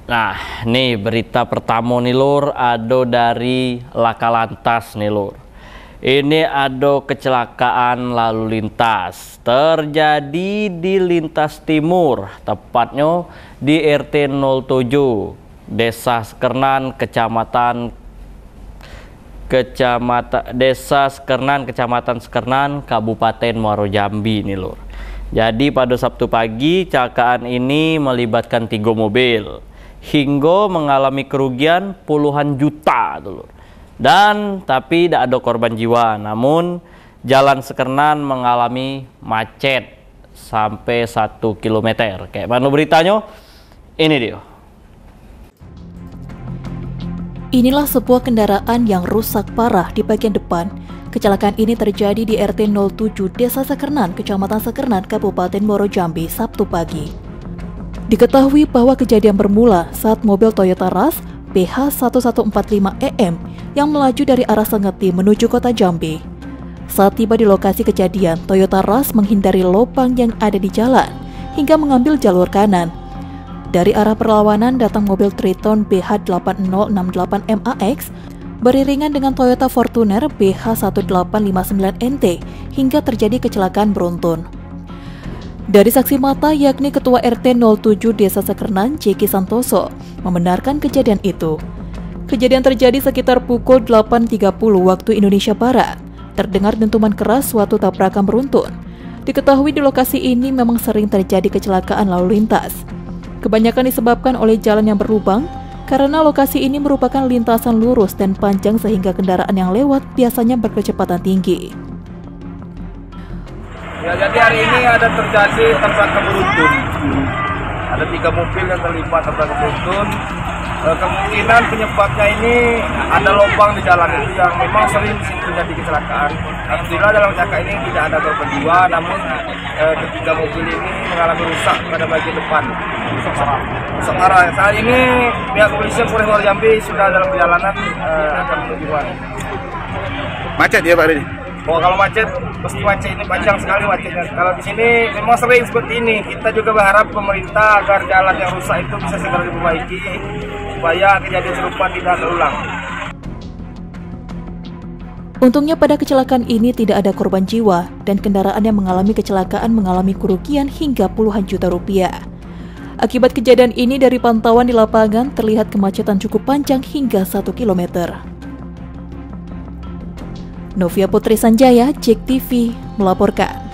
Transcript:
Nah, nih berita pertama nih lur, ada dari Laka Lantas nih lur. Ini ada kecelakaan lalu lintas terjadi di lintas timur, tepatnya di RT 07, Desa Sekernan, Kecamatan Sekernan, Kabupaten Muaro Jambi nih lur. Jadi pada Sabtu pagi, kecelakaan ini melibatkan 3 mobil hingga mengalami kerugian puluhan juta dulu. Dan tapi tidak ada korban jiwa, namun jalan Sekernan mengalami macet sampai 1 km. Kayak mana beritanya? Ini dia. Inilah sebuah kendaraan yang rusak parah di bagian depan. Kecelakaan ini terjadi di RT 07 Desa Sekernan, Kecamatan Sekernan, Kabupaten Muaro Jambi, Sabtu pagi. Diketahui bahwa kejadian bermula saat mobil Toyota Rush BH1145EM yang melaju dari arah Sengeti menuju kota Jambi. Saat tiba di lokasi kejadian, Toyota Rush menghindari lubang yang ada di jalan hingga mengambil jalur kanan. Dari arah perlawanan datang mobil Triton BH8068MAX beriringan dengan Toyota Fortuner BH1859NT hingga terjadi kecelakaan beruntun. Dari saksi mata yakni Ketua RT 07 Desa Sekernan, Ceki Santoso, membenarkan kejadian itu. Kejadian terjadi sekitar pukul 8.30 waktu Indonesia Barat. Terdengar dentuman keras suatu tabrakan beruntun. Diketahui di lokasi ini memang sering terjadi kecelakaan lalu lintas. Kebanyakan disebabkan oleh jalan yang berlubang, karena lokasi ini merupakan lintasan lurus dan panjang sehingga kendaraan yang lewat biasanya berkecepatan tinggi. Ya, jadi hari ini ada terjadi tabrakan beruntun. Ada 3 mobil yang terlibat tabrakan beruntun. Kemungkinan penyebabnya ini ada lubang di jalan itu yang memang sering terjadi kecelakaan. Alhamdulillah dalam kecelakaan ini tidak ada korban jiwa, namun ketiga mobil ini mengalami rusak pada bagian depan. Rusak parah. Saat ini pihak kepolisian Polres Muaro Jambi sudah dalam perjalanan akan menuju. Macet ya Pak ini? Oh, kalau macet, pasti macet ini panjang sekali macetnya. Kalau di sini memang sering seperti ini. Kita juga berharap pemerintah agar jalan yang rusak itu bisa segera diperbaiki supaya kejadian serupa tidak terulang. Untungnya pada kecelakaan ini tidak ada korban jiwa dan kendaraan yang mengalami kecelakaan mengalami kerugian hingga puluhan juta rupiah. Akibat kejadian ini dari pantauan di lapangan terlihat kemacetan cukup panjang hingga 1 km. Novia Putri Sanjaya, JEK TV, melaporkan.